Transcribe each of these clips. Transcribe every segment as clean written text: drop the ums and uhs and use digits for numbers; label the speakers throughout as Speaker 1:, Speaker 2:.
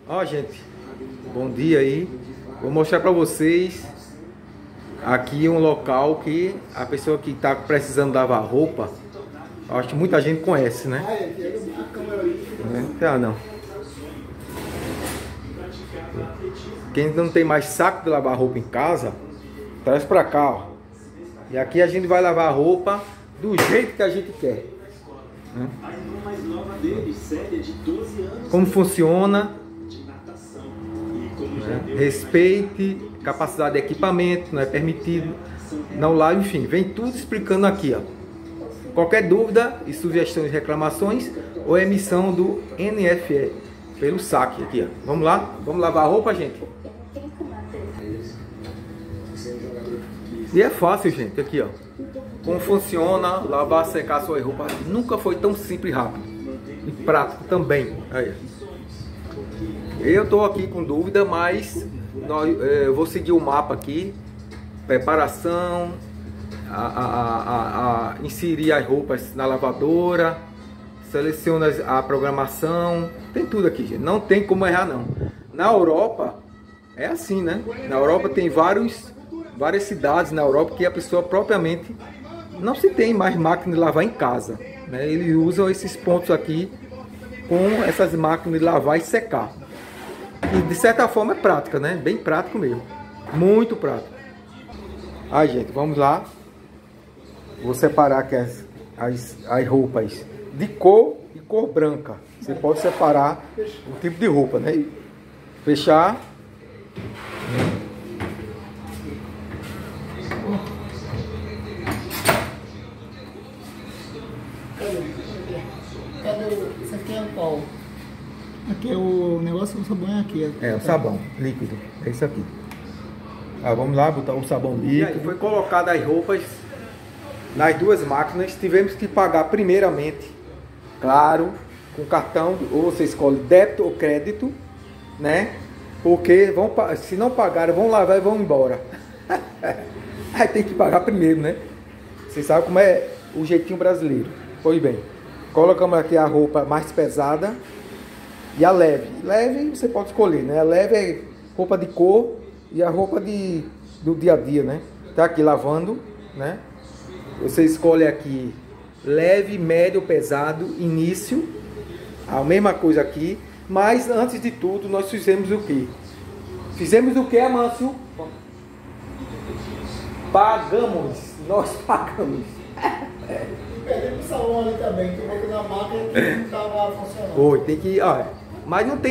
Speaker 1: Ó, gente, bom dia aí. Vou mostrar para vocês aqui um local que a pessoa que está precisando lavar roupa, acho que muita gente conhece, né? Não. Quem não tem mais saco de lavar roupa em casa, traz para cá, ó. E aqui a gente vai lavar a roupa do jeito que a gente quer, né? Como funciona, né? Respeite capacidade de equipamento, não é permitido, não lave, enfim, vem tudo explicando aqui, ó. Qualquer dúvida e sugestões, reclamações ou emissão do NFE pelo saque aqui, ó. Vamos lá? Vamos lavar a roupa, gente? E é fácil, gente, aqui, ó. Como funciona lavar, secar suas roupas. Nunca foi tão simples e rápido. E prático também. Aí. Eu tô aqui com dúvida, mas eu vou seguir o mapa aqui. Preparação, inserir as roupas na lavadora, seleciona a programação, tem tudo aqui, gente. Não tem como errar, não. Na Europa é assim, né? Na Europa tem várias cidades na Europa que a pessoa propriamente não se tem mais máquina de lavar em casa, né? Eles usam esses pontos aqui com essas máquinas de lavar e secar. E de certa forma é prática, né? Bem prático mesmo. Muito prático. Aí, gente, vamos lá. Vou separar aqui as roupas de cor e cor branca. Você pode separar o tipo de roupa, né? E fechar.
Speaker 2: Isso aqui é o qual? Aqui é o negócio do sabão, aqui.
Speaker 1: É, o sabão líquido. É isso aqui. Vamos lá, botar o sabão líquido. E aí, foi colocado as roupas nas duas máquinas. Tivemos que pagar primeiramente, claro, com cartão, ou você escolhe débito ou crédito, né? Porque se não pagarem, vão lavar e vão embora. Aí tem que pagar primeiro, né? Você sabe como é o jeitinho brasileiro. Pois bem, colocamos aqui a roupa mais pesada e a leve. Leve você pode escolher, né? A leve é roupa de cor e a roupa do dia a dia, né? Tá aqui lavando, né? Você escolhe aqui leve, médio, pesado, início. A mesma coisa aqui. Mas antes de tudo, nós fizemos o quê? Fizemos o quê, Amâncio? Pagamos. Nós pagamos.
Speaker 2: Perdemos o salão ali também, que eu botei na máquina que não estava funcionando.
Speaker 1: Oi, tem que... Olha, mas não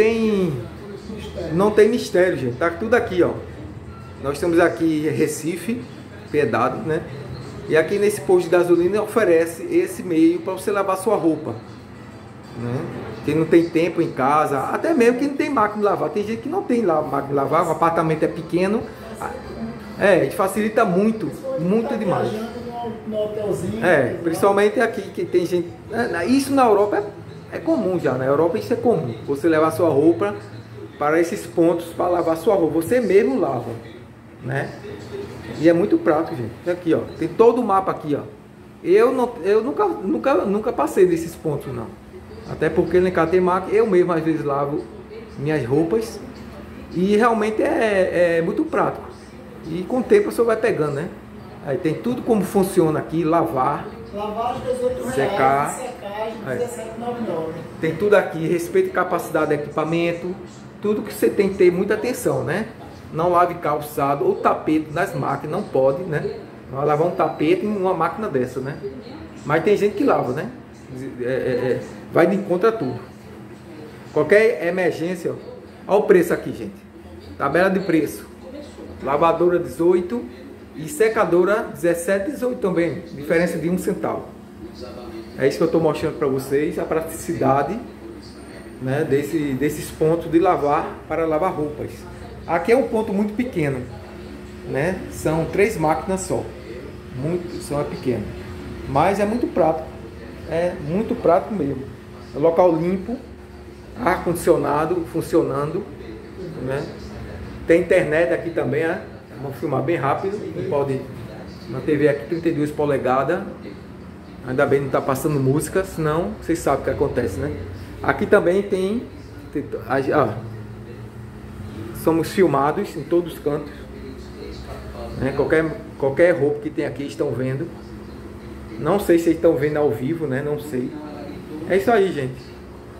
Speaker 1: tem mistério, gente. Tá tudo aqui, ó. Nós estamos aqui em Recife, Piedade, né? E aqui nesse posto de gasolina oferece esse meio para você lavar sua roupa, né? Quem não tem tempo em casa, até mesmo quem não tem máquina de lavar. Tem gente que não tem máquina de lavar, o apartamento é pequeno. Facilita muito, muito demais.
Speaker 2: No hotelzinho,
Speaker 1: principalmente aqui que tem gente... Isso na Europa é comum já, na Europa isso é comum. Você levar sua roupa para esses pontos para lavar sua roupa. Você mesmo lava, né? E é muito prático, gente. Aqui, ó, tem todo o mapa aqui, ó. Eu nunca passei desses pontos, não. Até porque nem cá tem máquina, eu mesmo às vezes lavo minhas roupas. E realmente é muito prático. E com o tempo você vai pegando, né? Aí tem tudo como funciona aqui, lavar,
Speaker 2: R$18,
Speaker 1: secar,
Speaker 2: secagem, R$17,99.
Speaker 1: Tem tudo aqui, respeito e capacidade de equipamento, tudo que você tem que ter muita atenção, né? Não lave calçado ou tapete nas máquinas, não pode, né? Não vai lavar um tapete em uma máquina dessa, né? Mas tem gente que lava, né? Vai de encontro a tudo. Qualquer emergência, ó, olha o preço aqui, gente. Tabela de preço. Lavadora 18 e secadora 17, 18 também. Diferença de 1 centavo. É isso que eu estou mostrando para vocês, a praticidade, né, desses pontos de lavar para lavar roupas. Aqui é um ponto muito pequeno, né? São 3 máquinas só. São pequeno. Mas é muito prático. É muito prático mesmo. É local limpo, ar condicionado funcionando, né? Tem internet aqui também, né? Vamos filmar bem rápido. Pode na TV aqui 32 polegadas. Ainda bem não está passando música, senão vocês sabem o que acontece, né? Aqui também tem somos filmados em todos os cantos, né? Qualquer roupa que tem aqui estão vendo. Não sei se vocês estão vendo ao vivo, né? Não sei. É isso aí, gente.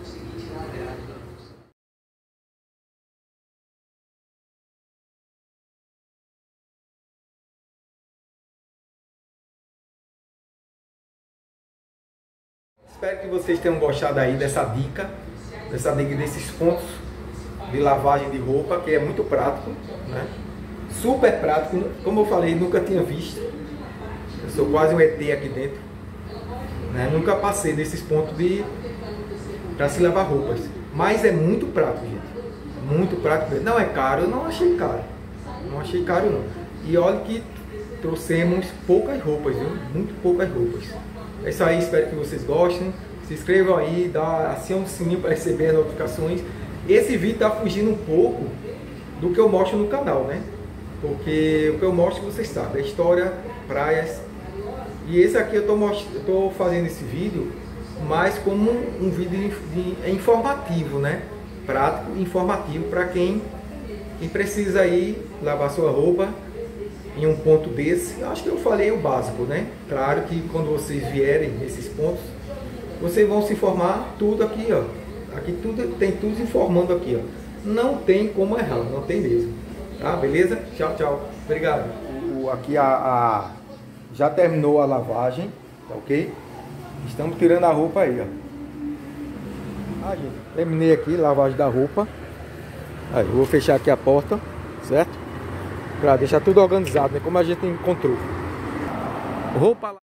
Speaker 1: Espero que vocês tenham gostado aí dessa dica desses pontos de lavagem de roupa, que é muito prático, né? Super prático, como eu falei, nunca tinha visto. Eu sou quase um ET aqui dentro, né? Nunca passei desses pontos para se lavar roupas, mas é muito prático, gente. Muito prático mesmo. Não é caro, eu não achei caro. Não achei caro não. E olha que trouxemos poucas roupas, viu? Muito poucas roupas. É isso aí, espero que vocês gostem. Se inscrevam aí, acione o sininho para receber as notificações. Esse vídeo está fugindo um pouco do que eu mostro no canal, né? Porque o que eu mostro, vocês sabem, é história, praias. E esse aqui eu estou fazendo esse vídeo mais como um vídeo informativo, né? Prático e informativo para quem precisa aí lavar sua roupa em um ponto desse. Acho que eu falei o básico, né? Claro que quando vocês vierem nesses pontos, vocês vão se informar tudo aqui, ó. Aqui tem tudo informando aqui, ó. Não tem como errar, não tem mesmo. Tá? Beleza? Tchau, tchau. Obrigado. Aqui já terminou a lavagem, tá ok? Estamos tirando a roupa aí, ó. Gente, terminei aqui a lavagem da roupa. Aí, eu vou fechar aqui a porta, certo? Para deixar tudo organizado, né? Como a gente encontrou. Roupa